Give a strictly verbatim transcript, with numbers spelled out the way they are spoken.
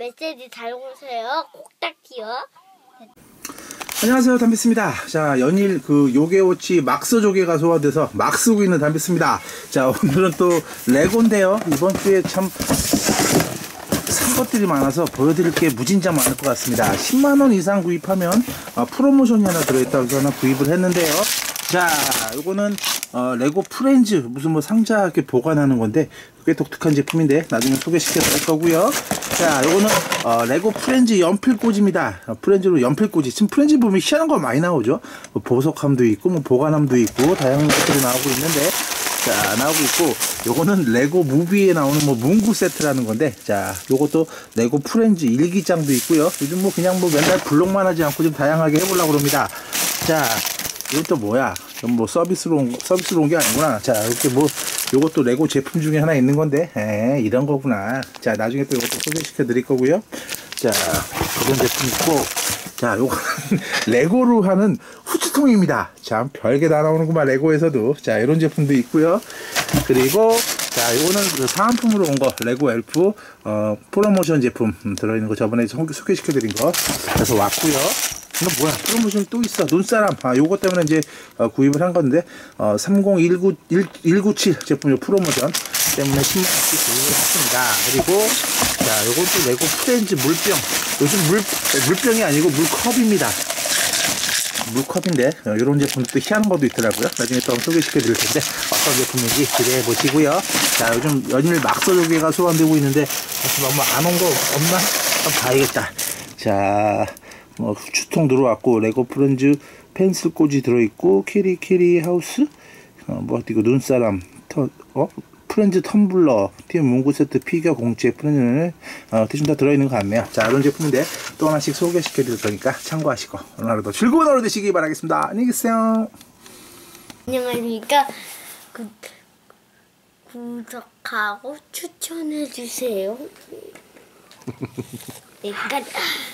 메시지 잘 오세요. 꼭딱지요. 안녕하세요, 담비스입니다. 자, 연일 그 요괴워치 막스 조개가 소화돼서 막 쓰고 있는 담비스입니다. 자, 오늘은 또 레고인데요. 이번 주에 참 산 것들이 많아서 보여드릴 게 무진장 많을 것 같습니다. 십만 원 이상 구입하면 어, 프로모션이 하나 들어있다고 해서 하나 구입을 했는데요. 자, 요거는 어, 레고 프렌즈 무슨 뭐 상자 이렇게 보관하는 건데 꽤 독특한 제품인데 나중에 소개시켜 드릴 거고요. 자, 요거는 어, 레고 프렌즈 연필꽂이입니다. 어, 프렌즈로 연필꽂이. 지금 프렌즈 보면 희한한 거 많이 나오죠. 뭐 보석함도 있고 뭐 보관함도 있고 다양한 것들이 나오고 있는데, 자, 나오고 있고, 요거는 레고 무비에 나오는 뭐 문구 세트라는 건데, 자, 요것도 레고 프렌즈 일기장도 있고요. 요즘 뭐 그냥 뭐 맨날 블록만 하지 않고 좀 다양하게 해보려고 합니다. 자, 이건 또 뭐야? 이건 뭐 서비스로 온, 서비스로 온 게 아니구나. 자, 이렇게 뭐, 요것도 레고 제품 중에 하나 있는 건데, 에 이런 거구나. 자, 나중에 또 이것도 소개시켜 드릴 거고요. 자, 이런 제품 있고, 자, 요거는 레고로 하는 후추통입니다. 참, 별게 다 나오는구만, 레고에서도. 자, 이런 제품도 있고요. 그리고, 자, 요거는 그 사은품으로 온 거, 레고 엘프, 어, 프로모션 제품 음, 들어있는 거 저번에 소개, 소개시켜 드린 거. 그래서 왔고요. 이거 뭐야, 프로모션이 또 있어. 눈사람. 아, 요거 때문에 이제 어, 구입을 한 건데, 어, 삼공일구, 일구칠 제품요 프로모션 때문에 십만 원씩 구입을 했습니다. 그리고, 자, 요건 또 레고 프렌즈 물병. 요즘 물, 물병이 아니고 물컵입니다. 물컵인데, 어, 요런 제품도 또 희한한 것도 있더라고요. 나중에 또 소개시켜 드릴 텐데, 어떤 제품인지 기대해 보시고요. 자, 요즘 연일 막서조개가 소환되고 있는데, 혹시 뭐 안 온 거 없나? 한번 봐야겠다. 자, 뭐 후추통 들어왔고, 레고 프렌즈 펜슬 꽂이 들어있고, 캐리 캐리 하우스, 어, 뭐 이거 눈사람, 터, 어? 프렌즈 텀블러, 팀 문구 세트, 피규어 공채, 프렌즈는 어, 대충 다 들어있는 것 같네요. 자, 이런 제품인데 또 하나씩 소개시켜 드릴 거니까 참고하시고 오늘 하루도 즐거운 하루 되시기 바라겠습니다. 안녕히 계세요. 안녕하십니까. 구, 구독하고 추천해 주세요. 네, 끝.